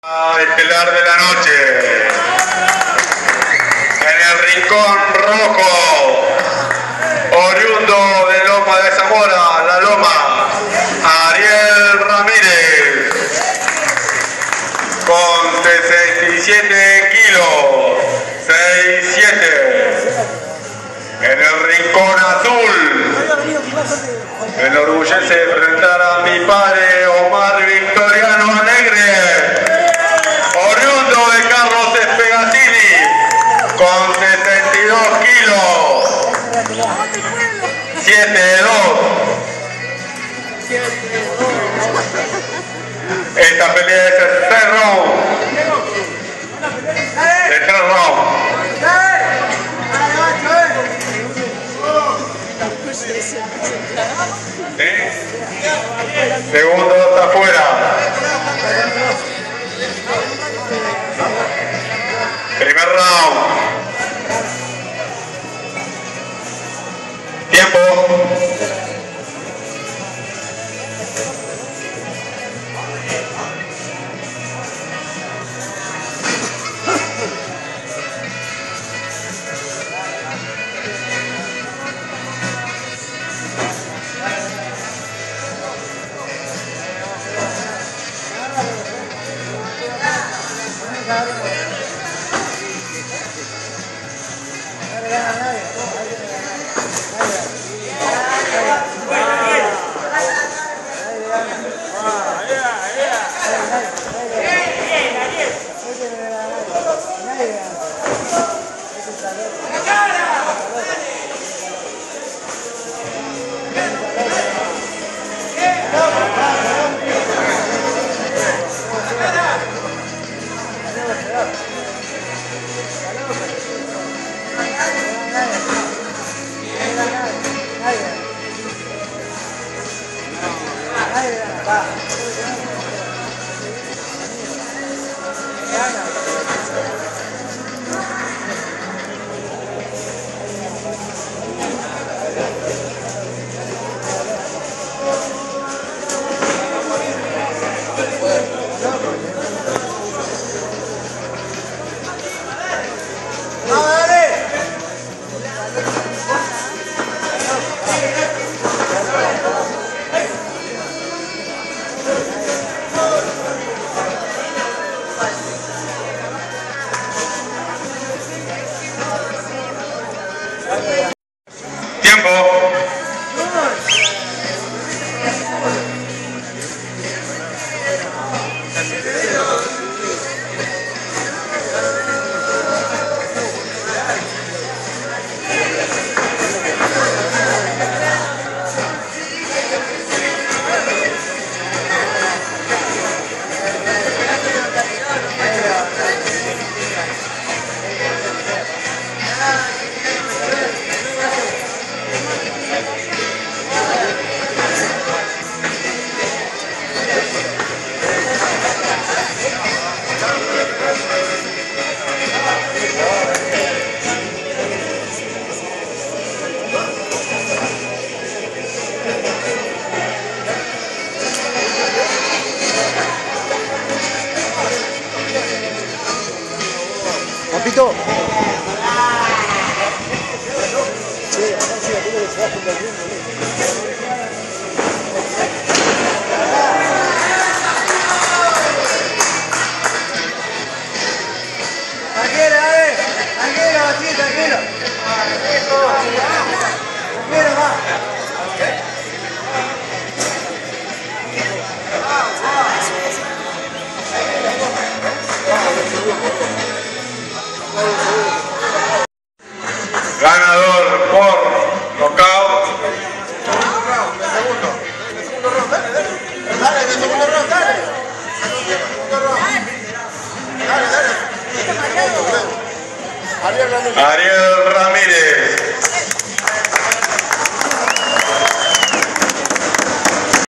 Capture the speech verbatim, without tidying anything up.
Estelar de la noche. En el rincón rojo, oriundo de Loma de Zamora, La Loma, Ariel Ramírez, con sesenta y siete kilos, seis siete. En el rincón azul, me enorgullece presentar a mi padre Omar Victoriano Alegre, oriundo de Carlos Espegatini, con setenta y dos kilos, siete dos. Esta pelea es de tres rounds. De tres rounds. ¿Sí? Segundo está afuera. Primer round. Tiempo. Papito. Tranquilo, dale. Tranquilo, sí, tranquilo. Tranquilo, va. Ganador por nocaut. Dale, de segundo round, dale. Dale, dale. Ariel Ramírez.